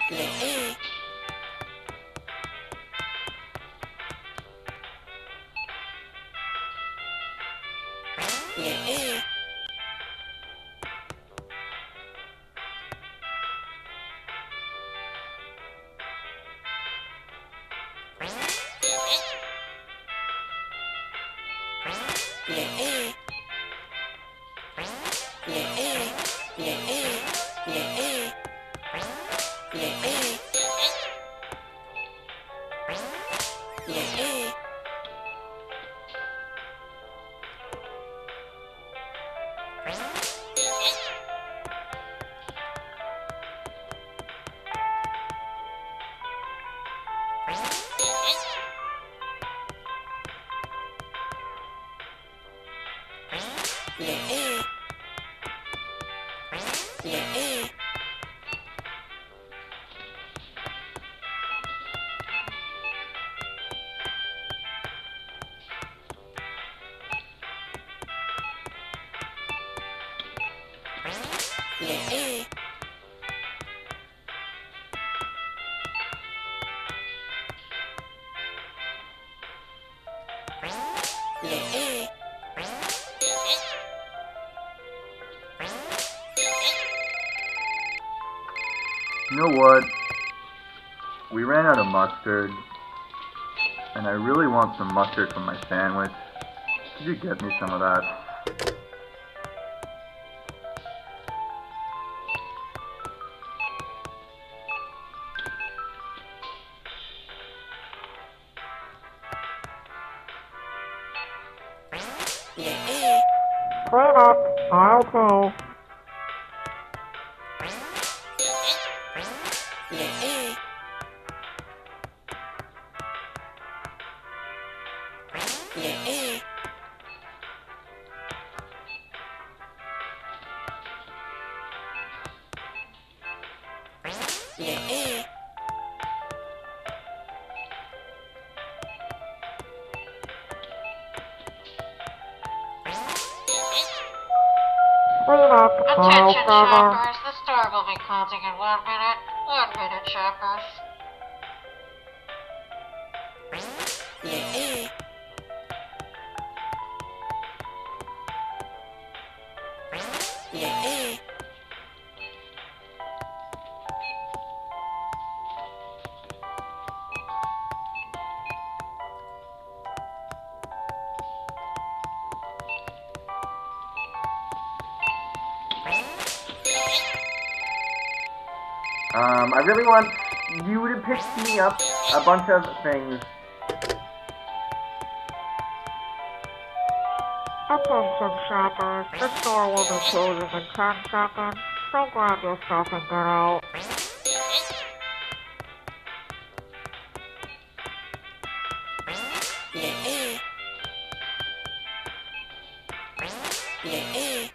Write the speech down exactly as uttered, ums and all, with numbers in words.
Yeah. Yeah. Yeah. You know what? We ran out of mustard, and I really want some mustard for my sandwich. Could you get me some of that? Clean up, I'll go. Clean up, I'll Attention, cover. shoppers. The store will be closing in one minute. One minute, shoppers. Um, I really want you to pick me up a bunch of things. Attention, shoppers. The store will be closing in ten seconds, so grab your stuff and get out. Yeah.